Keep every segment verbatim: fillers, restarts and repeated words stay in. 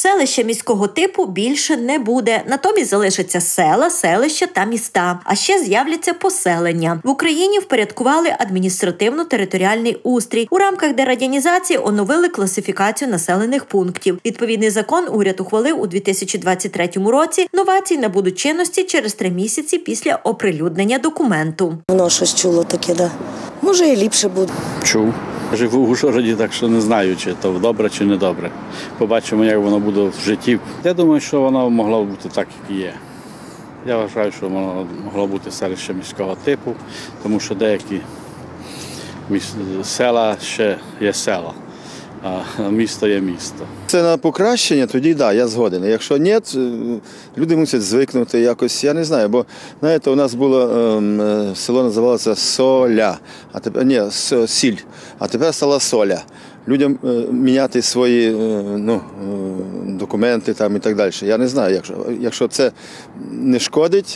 Селища міського типу більше не буде. Натомість залишаться села, селища та міста. А ще з'являться поселення. В Україні впорядкували адміністративно-територіальний устрій. У рамках дерадянізації оновили класифікацію населених пунктів. Відповідний закон уряд ухвалив у дві тисячі двадцять третьому році. Новації набудуть чинності через три місяці після оприлюднення документу. Воно щось чуло таке, да. Може і ліпше буде. Чув. Живу в Ужгороді, так що не знаю, чи то добре, чи не добре. Побачимо, як воно буде в житті. Я думаю, що воно могло бути так, як і є. Я вважаю, що воно могло бути селище міського типу, тому що деякі села ще є села, а місто є місто. Це на покращення, тоді так, да, я згоден. Якщо ні, люди мусять звикнути якось, я не знаю, бо, знаєте, у нас було е, село називалося Соля, а тепер, ні, Сіль, а тепер стало Соля. Людям е, міняти свої е, ну, е, документи там і так далі. Я не знаю, якщо, якщо це не шкодить,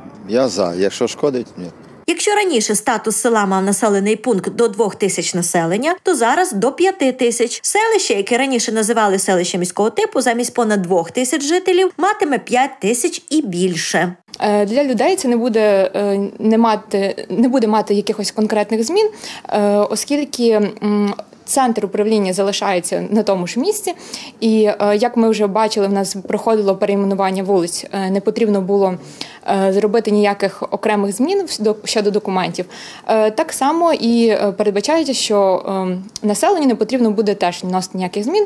я за, якщо шкодить, ні. Якщо раніше статус села мав населений пункт до двох тисяч населення, то зараз до п'яти тисяч. Селище, яке раніше називали селище міського типу, замість понад двох тисяч жителів, матиме п'ять тисяч і більше. Для людей це не буде не мати, не буде мати якихось конкретних змін, оскільки центр управління залишається на тому ж місці. І, як ми вже бачили, в нас проходило перейменування вулиць, не потрібно було зробити ніяких окремих змін щодо документів. Так само і передбачається, що населенню не потрібно буде теж вносити ніяких змін,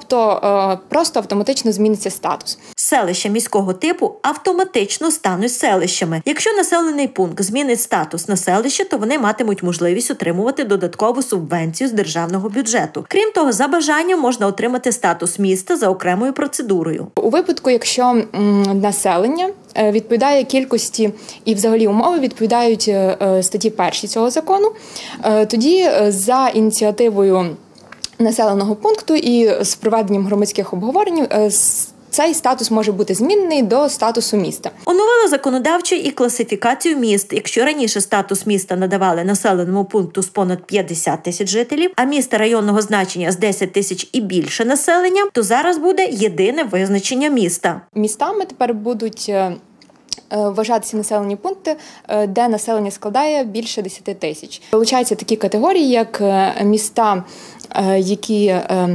тобто просто автоматично зміниться статус. Селища міського типу автоматично стануть селищами. Якщо населений пункт змінить статус на селище, то вони матимуть можливість отримувати додаткову субвенцію з державного бюджету. Крім того, за бажанням можна отримати статус міста за окремою процедурою. У випадку, якщо населення відповідає кількості і взагалі умови відповідають статті першій цього закону, тоді за ініціативою населеного пункту і з проведенням громадських обговорень цей статус може бути змінений до статусу міста. Оновили законодавчо і класифікацію міст. Якщо раніше статус міста надавали населеному пункту з понад п'ятдесят тисяч жителів, а міста районного значення з десять тисяч і більше населення, то зараз буде єдине визначення міста. Містами тепер будуть вважатися населені пункти, де населення складає більше десяти тисяч. Вилучаються такі категорії, як міста, які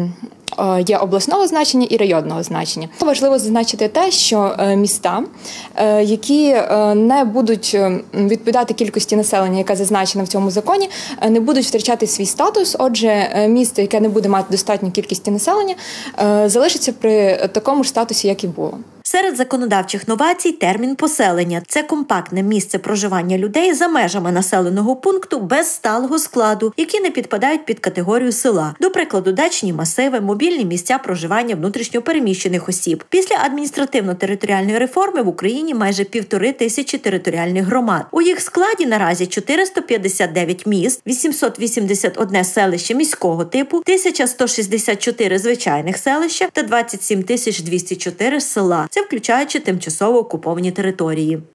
є обласного значення і районного значення. Важливо зазначити те, що міста, які не будуть відповідати кількості населення, яка зазначена в цьому законі, не будуть втрачати свій статус. Отже, місто, яке не буде мати достатню кількість населення, залишиться при такому ж статусі, як і було. Серед законодавчих новацій – термін поселення. Це компактне місце проживання людей за межами населеного пункту без сталого складу, які не підпадають під категорію села. До прикладу, дачні масиви, мобільні місця проживання внутрішньопереміщених осіб. Після адміністративно-територіальної реформи в Україні майже півтори тисячі територіальних громад. У їх складі наразі чотириста п'ятдесят дев'ять міст, вісімсот вісімдесят одне селище міського типу, тисяча сто шістдесят чотири звичайних селища та двадцять сім тисяч двісті чотири села. Це включаючи тимчасово окуповані території.